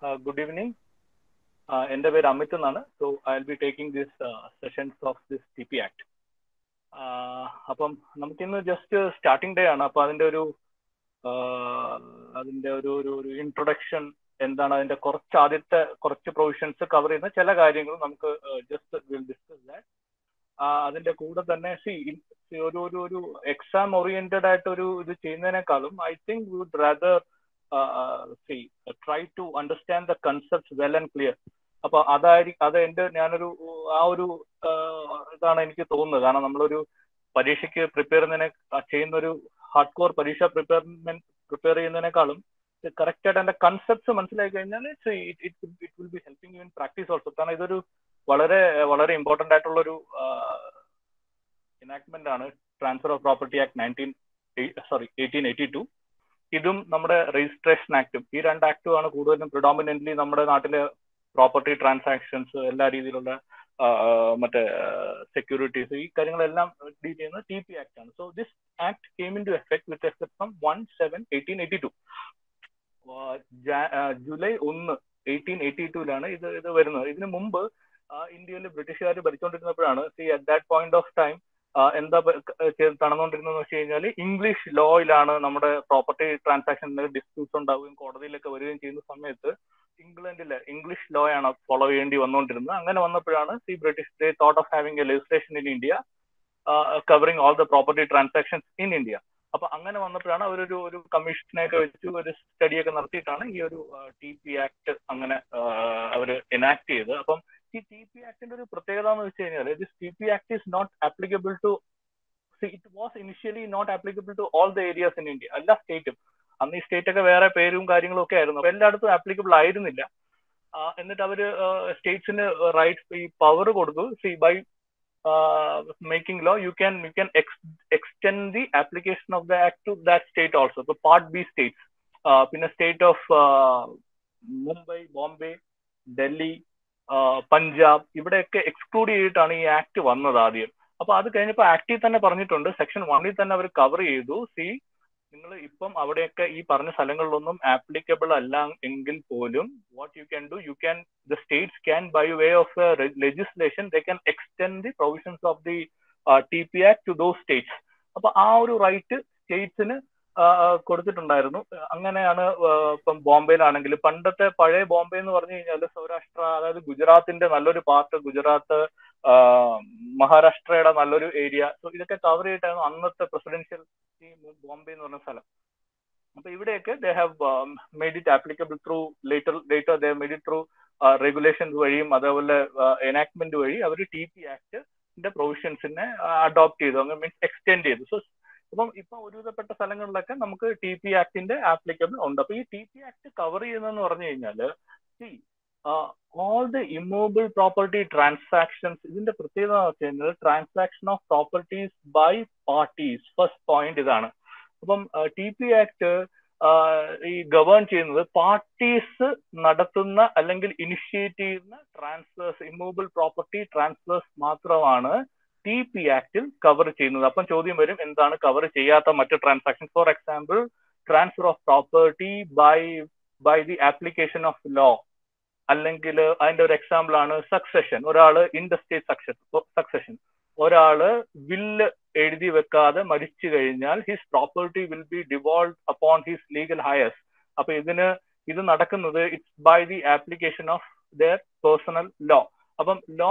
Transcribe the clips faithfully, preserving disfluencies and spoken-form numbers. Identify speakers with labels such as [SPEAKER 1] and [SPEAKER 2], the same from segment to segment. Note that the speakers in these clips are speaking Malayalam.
[SPEAKER 1] Uh, good evening. Uh, എൻ്റെ പേര് അമിത് എന്നാണ്. So I will be taking this sessions of this T P act. അപ്പം നമുക്കിന്ന് ജസ്റ്റ് സ്റ്റാർട്ടിംഗ് ഡേ ആണ്. അപ്പോൾ അതിൻ്റെ ഒരു അതിൻ്റെ ഒരു ഒരു ഒരു ഇൻട്രൊഡക്ഷൻ എന്താണ്, അതിൻ്റെ കുറച്ച് ആദ്യത്തെ കുറച്ച് പ്രൊവിഷൻസ് കവർ ചെയ്യുന്ന ചില കാര്യങ്ങൾ നമുക്ക് ജസ്റ്റ് വിൽ ഡിസ്കസ് ദാറ്റ്. അതിൻ്റെ കൂടെ തന്നെ സി ഒരു ഒരു ഒരു എക്സാം ഓറിയന്റഡ് ആയിട്ട് ഒരു ഇത് ചെയ്യുന്നതിനേക്കാളും I think we would rather see try to understand the concepts well and clear. അപ്പൊ അതായിരിക്കും അത് എൻ്റെ ഞാനൊരു ആ ഒരു ഇതാണ് എനിക്ക് തോന്നുന്നത്. കാരണം നമ്മളൊരു പരീക്ഷയ്ക്ക് പ്രിപ്പയർ ചെയ്യുന്നതിനെ ചെയ്യുന്ന ഒരു ഹാർഡ് കോർ പരീക്ഷ പ്രിപ്പയർമെന്റ് പ്രിപ്പയർ ചെയ്യുന്നതിനേക്കാളും കറക്റ്റ് ആയിട്ട് അതിന്റെ കൺസെപ്റ്റ്സ് മനസ്സിലാക്കി കഴിഞ്ഞാൽ it will be helping you in practice also. കാരണം ഇതൊരു വളരെ വളരെ ഇമ്പോർട്ടൻ്റ് ആയിട്ടുള്ള ഒരു എനാക്ട്മെന്റ് ആണ് transfer of property act nineteen sorry eighteen eighty two. ഇതും നമ്മുടെ രജിസ്ട്രേഷൻ ആക്ടും, ഈ രണ്ട് ആക്ടും ആണ് കൂടുതലും പ്രിഡോമിനന്റ്ലി നമ്മുടെ നാട്ടിലെ പ്രോപ്പർട്ടി ട്രാൻസാക്ഷൻസ്, എല്ലാ രീതിയിലുള്ള മറ്റേ സെക്യൂരിറ്റീസ്, ഈ കാര്യങ്ങളെല്ലാം ഡീൽ ചെയ്യുന്ന ടി പി ആക്ട് ആണ്. So this act came into effect with effect from one seven eighteen eighty two. July ഒന്ന് എയ്റ്റീൻ എയ്റ്റി ടൂലാണ് ഇത് ഇത് വരുന്നത്. ഇതിനു മുമ്പ് ഇന്ത്യയിൽ ബ്രിട്ടീഷുകാർ ഭരിച്ചുകൊണ്ടിരുന്നപ്പോഴാണ് see at that point of time എന്താ നടന്നുകൊണ്ടിരുന്നതെന്ന് വെച്ച് കഴിഞ്ഞാൽ ഇംഗ്ലീഷ് ലോയിലാണ് നമ്മുടെ പ്രോപ്പർട്ടി ട്രാൻസാക്ഷനിൽ ഡിസ്പ്യൂട്ട്സ് ഉണ്ടാവുകയും കോടതിയിലൊക്കെ വരികയും ചെയ്യുന്ന സമയത്ത് ഇംഗ്ലണ്ടിലെ ഇംഗ്ലീഷ് ലോ ആണ് ഫോളോ ചെയ്യേണ്ടി വന്നുകൊണ്ടിരുന്നത്. അങ്ങനെ വന്നപ്പോഴാണ് see British they thought of having a legislation in India covering all the property transactions in India. അപ്പൊ അങ്ങനെ വന്നപ്പോഴാണ് അവരൊരു ഒരു കമ്മീഷനെയൊക്കെ വെച്ച് ഒരു സ്റ്റഡിയൊക്കെ നടത്തിയിട്ടാണ് ഈ ഒരു ടി പി ആക്ട് അങ്ങനെ അവർ എനാക്ട് ചെയ്തത്. അപ്പം ഈ ടി പി ആക്ടിന്റെ ഒരു പ്രത്യേകത എന്ന് വെച്ച് കഴിഞ്ഞാൽ this T P act is not applicable to it was initially not applicable to all the areas in India. എല്ലാ സ്റ്റേറ്റും, അന്ന് ഈ സ്റ്റേറ്റ് ഒക്കെ വേറെ പേരും കാര്യങ്ങളും ഒക്കെ ആയിരുന്നു, അപ്പൊ എല്ലായിടത്തും ആപ്ലിക്കബിൾ ആയിരുന്നില്ല. എന്നിട്ട് അവര് സ്റ്റേറ്റ്സിന് റൈറ്റ്സ് ഈ പവർ കൊടുത്തു. See by making law you can you can extend the application of the act to that state also. ഇപ്പൊ പാർട്ട് ബി സ്റ്റേറ്റ്സ്, പിന്നെ സ്റ്റേറ്റ് ഓഫ് മുംബൈ, ബോംബെ, ഡൽഹി, പഞ്ചാബ്, ഇവിടെയൊക്കെ എക്സ്ക്ലൂഡ് ചെയ്തിട്ടാണ് ഈ ആക്ട് വന്നത് ആദ്യം. അപ്പൊ അത് കഴിഞ്ഞപ്പോൾ ആക്ടിൽ തന്നെ പറഞ്ഞിട്ടുണ്ട്, സെക്ഷൻ വണ്ണിൽ തന്നെ അവർ കവർ ചെയ്തു. സി നിങ്ങൾ ഇപ്പം അവിടെയൊക്കെ ഈ പറഞ്ഞ സ്ഥലങ്ങളിലൊന്നും ആപ്ലിക്കബിൾ അല്ല എങ്കിൽ പോലും what you can do, you can the states can by way of legislation they can extend the provisions of the T P act to those states. അപ്പൊ ആ ഒരു റൈറ്റ് സ്റ്റേറ്റ്സിന് കൊടുത്തിട്ടുണ്ടായിരുന്നു. അങ്ങനെയാണ് ഇപ്പം ബോംബെയിലാണെങ്കിൽ, പണ്ടത്തെ പഴയ ബോംബെ എന്ന് പറഞ്ഞു കഴിഞ്ഞാൽ സൗരാഷ്ട്ര, അതായത് ഗുജറാത്തിന്റെ നല്ലൊരു പാർട്ട്, ഗുജറാത്ത്, മഹാരാഷ്ട്രയുടെ നല്ലൊരു ഏരിയ, സോ ഇതൊക്കെ കവർ ചെയ്തിട്ടായിരുന്നു അന്നത്തെ പ്രസിഡൻഷ്യൽ ബോംബെ എന്ന് പറഞ്ഞ സ്ഥലം. അപ്പൊ ഇവിടെയൊക്കെ they have made it applicable through later later they made it through regulations വഴിയും അതേപോലെ എനാക്ട്മെന്റ് വഴി അവർ ടി പി ആക്ടിന്റെ പ്രൊവിഷൻസിനെ അഡോപ്റ്റ് ചെയ്തു, അങ്ങനെ മീൻസ് എക്സ്റ്റെൻഡ് ചെയ്തു. സോ അപ്പം ഇപ്പൊ ഒരുവിധപ്പെട്ട സ്ഥലങ്ങളിലൊക്കെ നമുക്ക് ടി പി ആക്ടിന്റെ ആപ്ലിക്കബിൾ ഉണ്ട്. അപ്പൊ ഈ ടി പി ആക്ട് കവർ ചെയ്യുന്നതെന്ന് പറഞ്ഞു കഴിഞ്ഞാല് see all the immovable property transactions. ഇതിന്റെ പ്രത്യേകത എന്ന് വെച്ച് കഴിഞ്ഞാൽ transaction of properties by parties, first point ഇതാണ്. അപ്പം ടി പി ആക്ട് ഈ ഗവേൺ ചെയ്യുന്നത് പാർട്ടീസ് നടത്തുന്ന അല്ലെങ്കിൽ ഇനിഷ്യേറ്റ് ചെയ്യുന്ന ട്രാൻസ്ഫേഴ്സ്, ഇമ്മൂവബിൾ പ്രോപ്പർട്ടി ട്രാൻസ്ഫേഴ്സ് മാത്രമാണ് ടി പി ആക്ടിൽ കവർ ചെയ്യുന്നത്. അപ്പം ചോദ്യം വരും, എന്താണ് കവർ ചെയ്യാത്ത മറ്റു transaction? For example, transfer of property by by the application of law, അല്ലെങ്കിൽ അതിന്റെ ഒരു എക്സാമ്പിൾ ആണ് സക്സഷൻ. ഒരാള് ഇൻഡസ്ട്രിയൽ സക്സഷൻ, ഒരാള് വില്ല് എഴുതി വെക്കാതെ മരിച്ചു കഴിഞ്ഞാൽ his property will be devolve upon his legal heirs. അപ്പൊ ഇതിന് ഇത് നടക്കുന്നത് it's by the application of their personal law. അപ്പം ലോ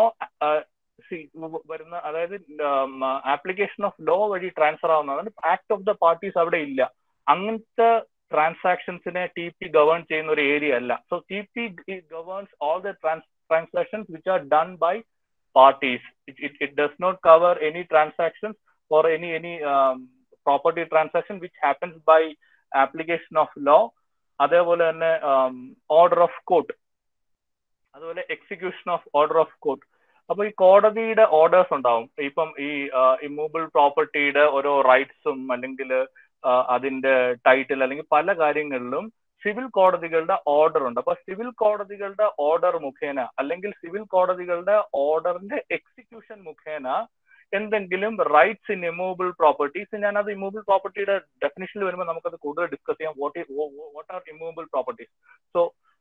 [SPEAKER 1] വരുന്ന, അതായത് ആപ്ലിക്കേഷൻ ഓഫ് ലോ വഴി ട്രാൻസ്ഫർ ആവുന്നതാണ്. ആക്ട് ഓഫ് ദ പാർട്ടീസ് അവിടെ ഇല്ല. അങ്ങനത്തെ ട്രാൻസാക്ഷൻസിനെ ടി പി ഗവേൺ ചെയ്യുന്ന ഒരു ഏരിയ അല്ല. So T P governs all the transactions which are done by parties. It, it, it does not cover any transactions or any any um, property transaction which happens by application of law. അതേപോലെ തന്നെ ഓർഡർ ഓഫ് കോർട്ട്, അതുപോലെ execution of order of court. അപ്പൊ ഈ കോടതിയുടെ ഓർഡേഴ്സ് ഉണ്ടാവും. ഇപ്പം ഈ ഇമ്മൂവബിൾ പ്രോപ്പർട്ടിയുടെ ഓരോ റൈറ്റ്സും അല്ലെങ്കിൽ അതിന്റെ ടൈറ്റിൽ അല്ലെങ്കിൽ പല കാര്യങ്ങളിലും സിവിൽ കോടതികളുടെ ഓർഡർ ഉണ്ട്. അപ്പൊ സിവിൽ കോടതികളുടെ ഓർഡർ മുഖേന അല്ലെങ്കിൽ സിവിൽ കോടതികളുടെ ഓർഡറിന്റെ എക്സിക്യൂഷൻ മുഖേന എന്തെങ്കിലും റൈറ്റ്സ് ഇൻ ഇമ്മൂവബിൾ പ്രോപ്പർട്ടീസ്, ഞാനത് ഇമ്മൂവബിൾ പ്രോപ്പർട്ടിയുടെ ഡെഫിനിഷനിൽ വരുമ്പോൾ നമുക്കത് കൂടുതൽ ഡിസ്കസ് ചെയ്യാം. What what are immovable properties. So അപ്പം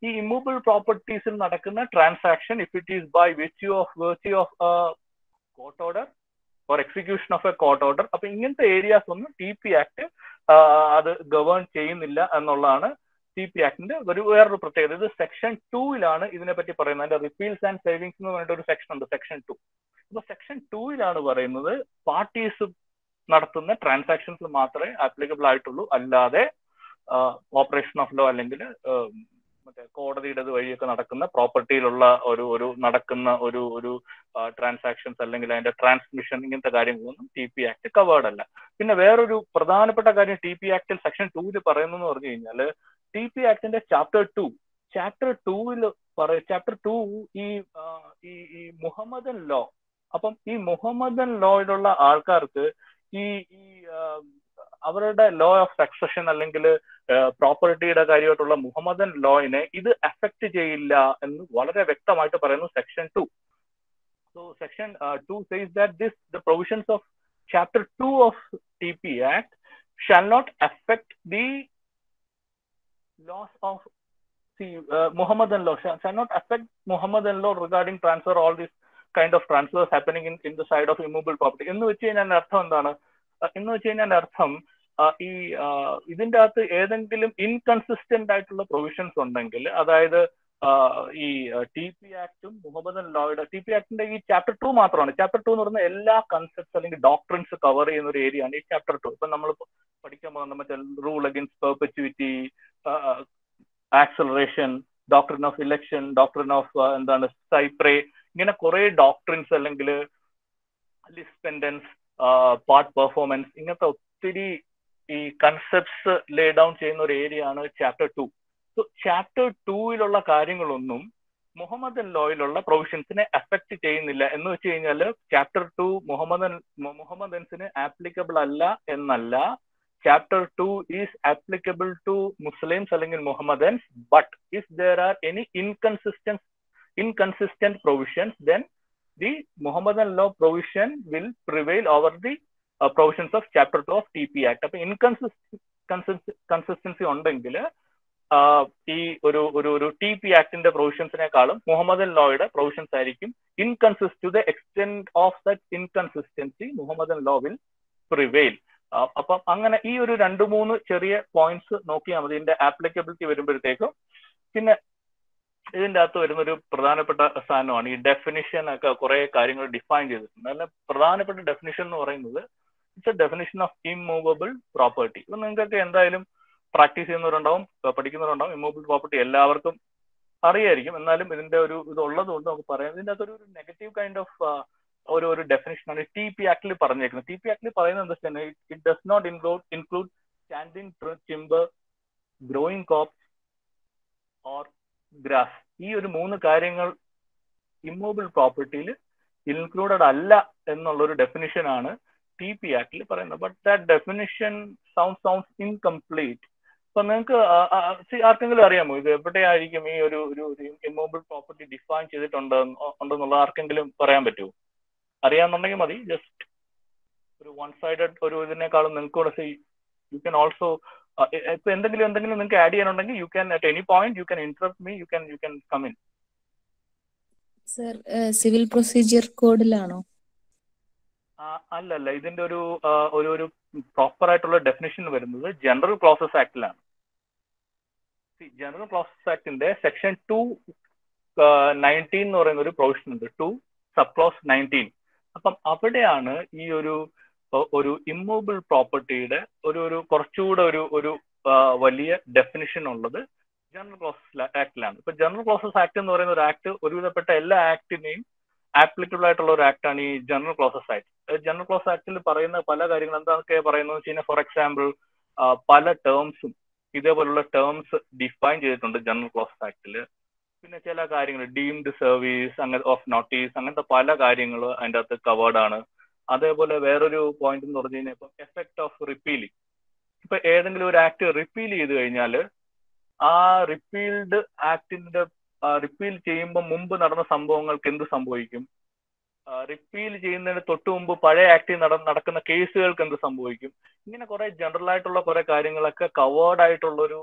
[SPEAKER 1] ഈ ഇമ്മൂവബിൾ പ്രോപ്പർട്ടീസിൽ നടക്കുന്ന transaction if it is by virtue of virtue of court order or execution of a court order, അപ്പൊ ഇങ്ങനത്തെ ഏരിയാസ് ഒന്നും ടി പി ആക്ട് അത് ഗവേൺ ചെയ്യുന്നില്ല എന്നുള്ളതാണ് ടി പി ആക്ടിന്റെ ഒരു വേറൊരു പ്രത്യേകത. ഇത് സെക്ഷൻ ടൂയിലാണ് ഇതിനെപ്പറ്റി പറയുന്നത്. അതിന്റെ റിപ്പീൽസ് ആൻഡ് സേവിങ്സ് എന്ന് പറഞ്ഞിട്ട് ഒരു സെക്ഷൻ ഉണ്ട്, സെക്ഷൻ ടു. അപ്പൊ സെക്ഷൻ ടൂയിലാണ് പറയുന്നത് പാർട്ടീസ് നടത്തുന്ന ട്രാൻസാക്ഷൻസ് മാത്രമേ ആപ്ലിക്കബിൾ ആയിട്ടുള്ളൂ, അല്ലാതെ ഓപ്പറേഷൻ ഓഫ് ലോ അല്ലെങ്കിൽ മറ്റേ കോടതിയുടെ വഴിയൊക്കെ നടക്കുന്ന പ്രോപ്പർട്ടിയിലുള്ള ഒരു ഒരു നടക്കുന്ന ഒരു ഒരു ട്രാൻസാക്ഷൻസ് അല്ലെങ്കിൽ അതിന്റെ ട്രാൻസ്മിഷൻ ഇങ്ങനത്തെ കാര്യങ്ങളൊന്നും ടി പി ആക്ട് കവേർഡ് അല്ല. പിന്നെ വേറൊരു പ്രധാനപ്പെട്ട കാര്യം ടി പി ആക്ടിൽ സെക്ഷൻ ടൂവിൽ പറയുന്നതെന്ന് പറഞ്ഞു കഴിഞ്ഞാൽ ടി പി ആക്ടിന്റെ ചാപ്റ്റർ ടു ചാപ്റ്റർ ടൂവിൽ പറയ ചാപ്റ്റർ ടു ഈ ഈ മുഹമ്മദൻ ലോ, അപ്പം ഈ മുഹമ്മദൻ ലോയിലുള്ള ആൾക്കാർക്ക് ഈ ഈ അവരുടെ ലോ ഓഫ് സക്സഷൻ അല്ലെങ്കിൽ പ്രോപ്പർട്ടിയുടെ കാര്യമായിട്ടുള്ള മുഹമ്മദൻ ലോയിനെ ഇത് അഫക്ട് ചെയ്യില്ല എന്ന് വളരെ വ്യക്തമായിട്ട് പറയുന്നു section two. So section two says that this the provisions of chapter two of T P act shall not affect the laws of see uh, Muhammadan law shall, shall not affect Muhammadan law regarding transfer all these kind of transfers happening in in the side of immovable property. എന്ന് വെച്ച് കഴിഞ്ഞാൽ അർത്ഥം എന്താണ്? എന്ന് വെച്ച് കഴിഞ്ഞാൽ അർത്ഥം ഈ ഇതിന്റെ അകത്ത് ഏതെങ്കിലും ഇൻകൺസിസ്റ്റന്റ് ആയിട്ടുള്ള പ്രൊവിഷൻസ് ഉണ്ടെങ്കിൽ, അതായത് ഈ ടി പി ആക്ടും മുഹമ്മദൻ ലോയുടെ ടി പി ആക്ടിന്റെ ഈ ചാപ്റ്റർ ടു മാത്രമാണ്. ചാപ്റ്റർ ടു എന്ന് പറയുന്ന എല്ലാ കൺസെപ്റ്റ്സ് അല്ലെങ്കിൽ ഡോക്ട്രിൻസ് കവർ ചെയ്യുന്ന ഒരു ഏരിയ ആണ് ഈ ചാപ്റ്റർ ടു. ഇപ്പൊ നമ്മൾ പഠിക്കാൻ പോകുന്ന മറ്റേ rule against perpetuity, acceleration, doctrine of election, doctrine of എന്താണ് സൈപ്രേ, ഇങ്ങനെ കുറെ ഡോക്ട്രിൻസ് അല്ലെങ്കിൽ ലിസ്പെൻഡൻസ്, പാർട്ട് പെർഫോമൻസ്, ഇങ്ങനത്തെ ഒത്തിരി ഈ കൺസെപ്റ്റ്സ് ലേ ഡൗൺ ചെയ്യുന്ന ഒരു ഏരിയ ആണ് ചാപ്റ്റർ ടു. സോ ചാപ്റ്റർ ടൂയിലുള്ള കാര്യങ്ങളൊന്നും മുഹമ്മദൻ ലോയിലുള്ള പ്രൊവിഷൻസിനെ അഫക്ട് ചെയ്യുന്നില്ല. എന്ന് വെച്ച് കഴിഞ്ഞാൽ ചാപ്റ്റർ ടു മുഹമ്മദൻ മുഹമ്മദൻസിന് ആപ്ലിക്കബിൾ അല്ല എന്നല്ല, chapter two is applicable to Muslims അല്ലെങ്കിൽ Muhammadans, but if there are any inconsistent inconsistent provisions, then the Muhammadan law provision will prevail over the uh, provisions of chapter two of T P Act. അപ്പോൾ ഇൻകൺസിസ്റ്റൻസി കൺസിസ്റ്റൻസി ഉണ്ടെങ്കിൽ ഈ ഒരു ഒരു ഒരു ടി പി ആക്ടിന്റെ പ്രൊവിഷൻസിനെക്കാളും മുഹമ്മദൻ ലോയുടെ പ്രൊവിഷൻസ് ആയിരിക്കും inconsistent. To the extent of that inconsistency Muhammadan law will prevail. അപ്പം അങ്ങനെ ഈ ഒരു രണ്ട് മൂന്ന് ചെറിയ പോയിന്റ്സ് നോക്കിയാൽ മതി ഇതിന്റെ ആപ്ലിക്കബിലിറ്റി വരുമ്പോഴത്തേക്കും. പിന്നെ ഇതിന്റെ അകത്ത് വരുന്നൊരു പ്രധാനപ്പെട്ട സാധനമാണ് ഈ ഡെഫിനിഷൻ ഒക്കെ കുറെ കാര്യങ്ങൾ ഡിഫൈൻ ചെയ്തിട്ടുണ്ട്. അതിന്റെ പ്രധാനപ്പെട്ട ഡെഫിനിഷൻ എന്ന് പറയുന്നത് it's a definition of immovable property. ഇപ്പൊ നിങ്ങൾക്കൊക്കെ എന്തായാലും പ്രാക്ടീസ് ചെയ്യുന്നവരുണ്ടാവും, പഠിക്കുന്നവരുണ്ടാവും. ഇമ്മൂവബിൾ പ്രോപ്പർട്ടി എല്ലാവർക്കും അറിയായിരിക്കും, എന്നാലും ഇതിന്റെ ഒരു ഇത് ഉള്ളത് കൊണ്ട് നമുക്ക് പറയാം. ഇതിന്റെ അകത്തൊരു നെഗറ്റീവ് കൈൻഡ് ഓഫ് ഒരു ഒരു ഡെഫിനിഷനാണ് ടി പി ആക്ടിൽ പറഞ്ഞേക്കുന്നത്. ടി പി ആക്ടിൽ പറയുന്നത് എന്താ വെച്ചാൽ it does not include include standing timber, growing crops or grass. ഈ ഒരു മൂന്ന് കാര്യങ്ങൾ ഇമ്മൂവബിൾ പ്രോപ്പർട്ടിയിൽ ഇൻക്ലൂഡഡ് അല്ല എന്നുള്ളൊരു ഡെഫിനിഷനാണ് ടി പി ആക്ടിൽ പറയുന്നത്. But that definition sound sounds incomplete. അപ്പൊ നിങ്ങൾക്ക് ആർക്കെങ്കിലും അറിയാമോ ഇത് എവിടെയായിരിക്കും ഈ ഒരു ഒരു ഇമ്മൂവബിൾ പ്രോപ്പർട്ടി ഡിഫൈൻ ചെയ്തിട്ടുണ്ട് ഉണ്ടെന്നുള്ള ആർക്കെങ്കിലും പറയാൻ പറ്റുമോ? അറിയാന്നുണ്ടെങ്കിൽ മതി. ജസ്റ്റ് ഒരു വൺ സൈഡഡ് ഒരു ഇതിനേക്കാളും നിങ്ങൾക്ക് കൂടെ യു ക്യാൻ ഓൾസോ ഇപ്പൊ എന്തെങ്കിലും എന്തെങ്കിലും നിങ്ങൾക്ക് ആഡ് ചെയ്യാനുണ്ടെങ്കിൽ you can at any point you can interrupt me, you can you can come in.
[SPEAKER 2] Sir civil procedure കോഡിലാണോ?
[SPEAKER 1] അല്ല അല്ല ഇതിന്റെ ഒരു ഒരു ഒരു പ്രോപ്പർ ആയിട്ടുള്ള ഡെഫിനിഷൻ വരുന്നത് ജനറൽ ക്ലോസസ് ആക്ടിലാണ്. ജനറൽ ക്ലോസസ് ആക്ടിന്റെ സെക്ഷൻ ടു നയൻറ്റീൻ എന്ന് പറയുന്ന ഒരു പ്രൊവിഷൻ ഉണ്ട്, ടു സബ് ക്ലോസ് നയൻറ്റീൻ. അപ്പം അവിടെയാണ് ഈ ഒരു ഒരു ഇമ്മൂവബിൾ പ്രോപ്പർട്ടിയുടെ ഒരു ഒരു കുറച്ചുകൂടെ ഒരു ഒരു വലിയ ഡെഫിനിഷൻ ഉള്ളത് ജനറൽ ക്ലോസസ് ആക്ടിലാണ്. ഇപ്പൊ ജനറൽ ക്ലോസസ് ആക്ട് എന്ന് പറയുന്ന ഒരു ആക്ട് ഒരുവിധപ്പെട്ട എല്ലാ ആക്ടിനെയും ആപ്ലിക്കബിൾ ആയിട്ടുള്ള ഒരു ആക്ടാണ് ഈ general clauses act. General clauses ആക്ടിൽ പറയുന്ന പല കാര്യങ്ങൾ എന്തൊക്കെ പറയുന്നത് വെച്ച് കഴിഞ്ഞാൽ, ഫോർ എക്സാമ്പിൾ പല ടേംസും ഇതേപോലുള്ള ടേംസ് ഡിഫൈൻ ചെയ്തിട്ടുണ്ട് ജനറൽ ക്ലോസസ് ആക്ടിൽ. പിന്നെ ചില കാര്യങ്ങൾ ഡീംഡ് സർവീസ് അങ്ങനെ ഓഫ് നോട്ടീസ് അങ്ങനത്തെ പല കാര്യങ്ങൾ അതിൻ്റെ അകത്ത് കവേർഡ് ആണ്. അതേപോലെ വേറൊരു പോയിന്റ് എന്ന് പറഞ്ഞു കഴിഞ്ഞാൽ ഇപ്പം എഫക്ട് ഓഫ് റിപ്പീലിംഗ്. ഇപ്പൊ ഏതെങ്കിലും ഒരു ആക്ട് റിപ്പീൽ ചെയ്ത് കഴിഞ്ഞാൽ ആ റിപ്പീൽഡ് ആക്ടിന്റെ റിപ്പീൽ ചെയ്യുമ്പോൾ മുമ്പ് നടന്ന സംഭവങ്ങൾക്ക് എന്ത് സംഭവിക്കും, റിപ്പീൽ ചെയ്യുന്നതിന് തൊട്ട് മുമ്പ് പഴയ ആക്ടിൽ നടക്കുന്ന കേസുകൾക്ക് എന്ത് സംഭവിക്കും, ഇങ്ങനെ കുറെ ജനറൽ ആയിട്ടുള്ള കുറെ കാര്യങ്ങളൊക്കെ കവേർഡ് ആയിട്ടുള്ളൊരു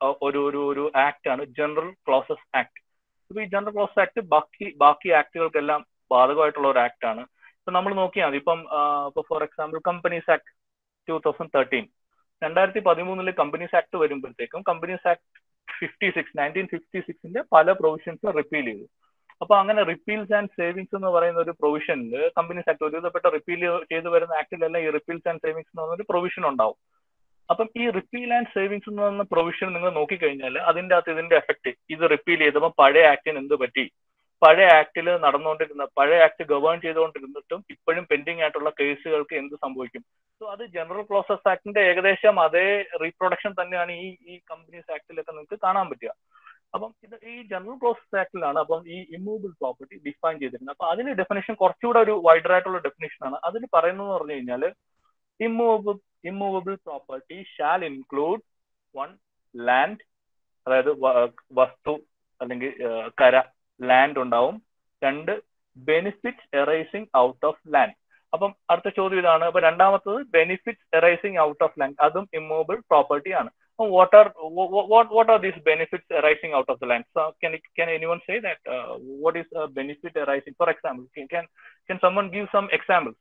[SPEAKER 1] ഒരു ഒരു ഒരു ആക്ട് ആണ് ജനറൽ ക്ലോസസ് ആക്ട്. ഇപ്പൊ ഈ ജനറൽ ക്ലോസസ് ആക്ട് ബാക്കി ബാക്കി ആക്ടുകൾക്കെല്ലാം ബാധകമായിട്ടുള്ള ഒരു ആക്ട് ആണ്. ഇപ്പൊ നമ്മൾ നോക്കിയാൽ മതി, ഇപ്പം ഇപ്പൊ for example companies act two thousand thirteen രണ്ടായിരത്തി പതിമൂന്നില് കമ്പനീസ് ആക്ട് വരുമ്പോഴത്തേക്കും companies act fifty six nineteen fifty സിക്സിന്റെ പല പ്രൊവിഷൻസും റിപ്പീൽ ചെയ്തു. അപ്പൊ അങ്ങനെ റിപ്പീൽസ് ആൻഡ് സേവിങ്സ് എന്ന് പറയുന്ന ഒരു പ്രൊവിഷനിൽ കമ്പനീസ് ആക്ട് ഒരുവിധപ്പെട്ട റിപ്പീൽ ചെയ്ത് വരുന്ന ആക്ടിലെല്ലാം ഈ റിപ്പീൽസ് ആൻഡ് സേവിങ്സ് എന്ന് പറഞ്ഞൊരു പ്രൊവിഷൻ ഉണ്ടാവും. അപ്പം ഈ റിപ്പീൽ ആൻഡ് സേവിങ്സ് എന്ന് പറയുന്ന പ്രൊവിഷൻ നിങ്ങൾ നോക്കിക്കഴിഞ്ഞാൽ അതിന്റെ അകത്ത് ഇതിന്റെ എഫക്ട്, ഇത് റിപ്പീൽ ചെയ്തപ്പോൾ പഴയ ആക്ടിന് എന്ത് പറ്റി, പഴയ ആക്ടിൽ നടന്നുകൊണ്ടിരുന്ന പഴയ ആക്ട് ഗവേൺ ചെയ്തുകൊണ്ടിരുന്നിട്ടും ഇപ്പോഴും പെൻഡിങ് ആയിട്ടുള്ള കേസുകൾക്ക് എന്ത് സംഭവിക്കും. സോ അത് ജനറൽ ക്ലോസസ് ആക്ടിന്റെ ഏകദേശം അതേ റീപ്രൊഡക്ഷൻ തന്നെയാണ് ഈ ഈ കമ്പനീസ് ആക്ടിലൊക്കെ നിങ്ങൾക്ക് കാണാൻ പറ്റുക. അപ്പം ഇത് ഈ ജനറൽ ക്ലോസസ് ആക്ടിലാണ് അപ്പം ഈ ഇമ്മൂവബിൾ പ്രോപ്പർട്ടി ഡിഫൈൻ ചെയ്തിരുന്നത്. അപ്പൊ അതിന് ഡെഫിനേഷൻ കുറച്ചുകൂടെ ഒരു വൈഡർ ആയിട്ടുള്ള ഡെഫിനേഷൻ ആണ്. അതിന് പറയുന്നത് പറഞ്ഞു കഴിഞ്ഞാൽ immovable immovable property shall include one land, അതായത് വസ്തു അല്ലെങ്കിൽ കര ലാൻഡ് ഉണ്ടാവും. രണ്ട് benefits arising out of land. അപ്പം അടുത്ത ചോദ്യം ഇതാണ്, അപ്പൊ രണ്ടാമത്തത് benefits arising out of land, അതും ഇമ്മൂവബിൾ പ്രോപ്പർട്ടി ആണ്. What are what what are these benefits arising out of the land? So can can anyone say that uh, what is a benefit arising? For example, can can, can someone give some examples?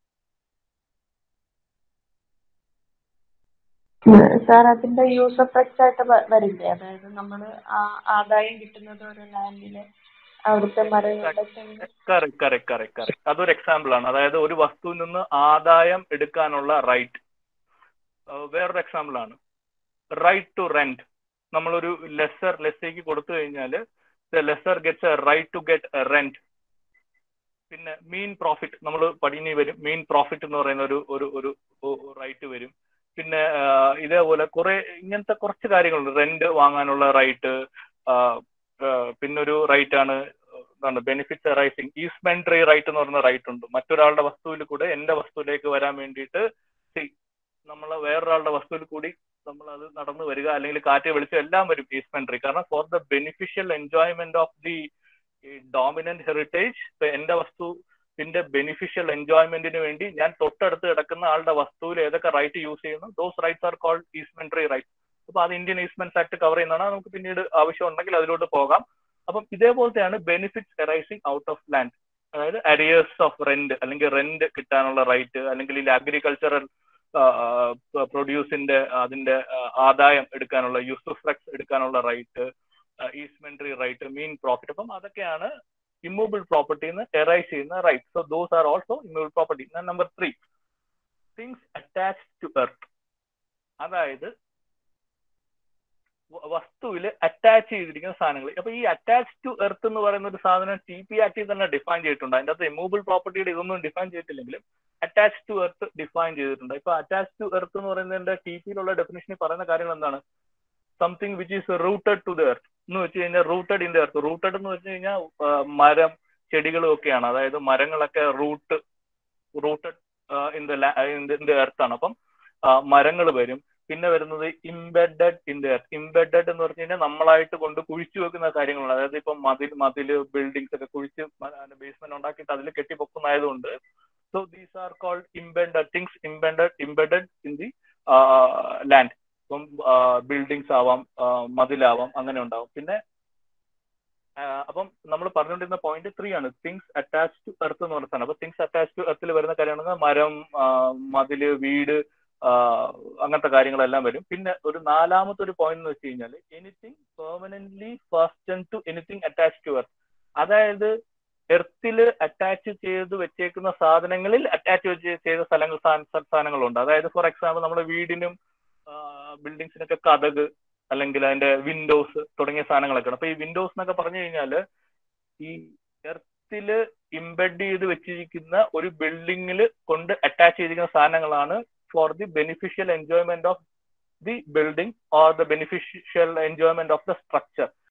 [SPEAKER 3] Sir അതിന്റെ യൂസ് എഫക്ട്സ് ആയിട്ട് വരില്ലേ? അതായത് നമ്മൾ ആദായം കിട്ടുന്നത് ഒരു ലാൻഡിലെ അവിടുത്തെ മരങ്ങളുടെ.
[SPEAKER 1] കറക്റ്റ് കറക്റ്റ് കറക്റ്റ് കറക്റ്റ് അതൊരു എക്സാമ്പിൾ ആണ്. അതായത് ഒരു വസ്തുവിൽ നിന്ന് ആദായം എടുക്കാനുള്ള റൈറ്റ്. വേറൊരു എക്സാമ്പിൾ ആണ് റൈറ്റ് ടു റെന്റ്. നമ്മളൊരു ലെസർ ലെസ്സേക്ക് കൊടുത്തു കഴിഞ്ഞാൽ the lessor gets a right to get a rent. പിന്നെ മീൻ പ്രോഫിറ്റ് നമ്മൾ പഠിനി വരും, മീൻ പ്രോഫിറ്റ് എന്ന് പറയുന്ന ഒരു ഒരു ഒരു റൈറ്റ് വരും. പിന്നെ ഇതേപോലെ കുറെ ഇങ്ങനത്തെ കുറച്ച് കാര്യങ്ങളുണ്ട്. റെന്റ് വാങ്ങാനുള്ള റൈറ്റ്, പിന്നൊരു റൈറ്റ് ആണ് എന്താണ് ബെനിഫിറ്റ്സ് അറൈസിങ് ഈസ്മെൻട്രി റൈറ്റ് എന്ന് പറയുന്ന റൈറ്റ് ഉണ്ട്. മറ്റൊരാളുടെ വസ്തുവിൽ കൂടെ എന്റെ വസ്തുവിലേക്ക് വരാൻ വേണ്ടിയിട്ട് നമ്മൾ വേറൊരാളുടെ വസ്തുവിൽ കൂടി നമ്മൾ അത് നടന്നു വരിക, അല്ലെങ്കിൽ കാറ്റ് വെളിച്ചം എല്ലാം വരും ഈസ്മെൻട്രി. കാരണം for the beneficial enjoyment of the dominant heritage, എന്റെ വസ്തുവിന്റെ ബെനിഫിഷ്യൽ എൻജോയ്മെന്റിന് വേണ്ടി ഞാൻ തൊട്ടടുത്ത് കിടക്കുന്ന ആളുടെ വസ്തുവിൽ ഏതൊക്കെ റൈറ്റ് യൂസ് ചെയ്യുന്നു, those rights are called easementary right. അപ്പൊ അത് ഇന്ത്യൻ ഈസ്മെന്റ്സ് ആക്ട് കവർ ചെയ്യുന്നതാണ്. നമുക്ക് പിന്നീട് ആവശ്യം ഉണ്ടെങ്കിൽ അതിലോട്ട് പോകാം. അപ്പം ഇതേപോലത്തെയാണ് benefits arising out of land. അതായത് അരിയേഴ്സ് ഓഫ് റെന്റ്, അല്ലെങ്കിൽ റെന്റ് കിട്ടാനുള്ള റൈറ്റ്, അല്ലെങ്കിൽ അഗ്രികൾച്ചറൽ പ്രൊഡ്യൂസിന്റെ അതിന്റെ ആദായം എടുക്കാനുള്ള യൂസ്ഫ്ലക്സ് എടുക്കാനുള്ള റൈറ്റ്, ഈസ്മെൻട്രി റൈറ്റ്, മീൻ പ്രോഫിറ്റ്. അപ്പം അതൊക്കെയാണ് ഇമ്മൂവബിൾ പ്രോപ്പർട്ടിന്ന് എറൈസ് ചെയ്യുന്ന right. So those are also immovable property. Number three, things attached to earth. അതായത് വസ്തുവിൽ അറ്റാച്ച് ചെയ്തിരിക്കുന്ന സാധനങ്ങൾ. അപ്പൊ ഈ അറ്റാച്ച് ടു എർത്ത് എന്ന് പറയുന്ന ഒരു സാധനം ടി പി ആക്ടിൽ തന്നെ ഡിഫൈൻ ചെയ്തിട്ടുണ്ട്. അതിന്റെ അകത്ത് ഇമ്മൂവബിൾ പ്രോപ്പർട്ടിയുടെ ഇതൊന്നും ഡിഫൈൻ ചെയ്തിട്ടില്ലെങ്കിലും അറ്റാച്ച് ടു എർത്ത് ഡിഫൈൻ ചെയ്തിട്ടുണ്ട്. ഇപ്പൊ അറ്റാച്ച് ടു എർത്ത് എന്ന് പറയുന്നതിന്റെ ടി പിയിലുള്ള ഡെഫിനേഷനിൽ പറയുന്ന കാര്യങ്ങൾ എന്താണ്? Something which is rooted to the earth എന്ന് വെച്ച് കഴിഞ്ഞാൽ rooted in the earth. Rooted എന്ന് വെച്ച് കഴിഞ്ഞാൽ മരം ചെടികളും ഒക്കെയാണ്. അതായത് മരങ്ങളൊക്കെ root rooted in the earth ആണ്. അപ്പം മരങ്ങൾ വരും. പിന്നെ വരുന്നത് embedded in the earth. Embedded എന്ന് പറഞ്ഞു കഴിഞ്ഞാൽ നമ്മളായിട്ട് കൊണ്ട് കുഴിച്ചു വെക്കുന്ന കാര്യങ്ങളാണ്. അതായത് ഇപ്പം മതിൽ മതില് ബിൽഡിങ്സ് ഒക്കെ കുഴിച്ച് ബേസ്മെന്റ് ഉണ്ടാക്കിയിട്ട് അതിൽ കെട്ടിപ്പൊക്കുന്നതായതുകൊണ്ട് so these are called embedded things, embedded embedded in the land. ഇപ്പം ബിൽഡിങ്സ് ആവാം, മതിലാവാം, അങ്ങനെ ഉണ്ടാവും. പിന്നെ അപ്പം നമ്മൾ പറഞ്ഞുകൊണ്ടിരുന്ന പോയിന്റ് ത്രീ ആണ് തിങ്സ് അറ്റാച്ച് ടു എർത്ത് എന്ന് പറഞ്ഞ സാധനം. അപ്പൊ തിങ്സ് അറ്റാച്ച് ടു എർത്തിൽ വരുന്ന കാര്യമാണ് മരം, മതില്, വീട്, അങ്ങനത്തെ കാര്യങ്ങളെല്ലാം വരും. പിന്നെ ഒരു നാലാമത്തെ ഒരു പോയിന്റ് എന്ന് വെച്ച് കഴിഞ്ഞാൽ anything permanently fasten to anything attach to earth. അതായത് എർത്തിൽ അറ്റാച്ച് ചെയ്ത് വെച്ചേക്കുന്ന സാധനങ്ങളിൽ അറ്റാച്ച് ചെയ്ത സ്ഥലങ്ങൾ സാധനങ്ങളുണ്ട്. അതായത് ഫോർ എക്സാമ്പിൾ നമ്മുടെ വീടിനും ബിൽഡിങ്സിനൊക്കെ കതക് അല്ലെങ്കിൽ അതിന്റെ വിൻഡോസ് തുടങ്ങിയ സാധനങ്ങളൊക്കെയാണ്. അപ്പൊ ഈ വിൻഡോസ് എന്നൊക്കെ പറഞ്ഞു കഴിഞ്ഞാല് ഈ എർത്തില് ഇംബെഡ് ചെയ്ത് വെച്ചിരിക്കുന്ന ഒരു ബിൽഡിങ്ങിൽ കൊണ്ട് അറ്റാച്ച് ചെയ്തിരിക്കുന്ന സാധനങ്ങളാണ് for the beneficial enjoyment of the building or the beneficial enjoyment of the structure.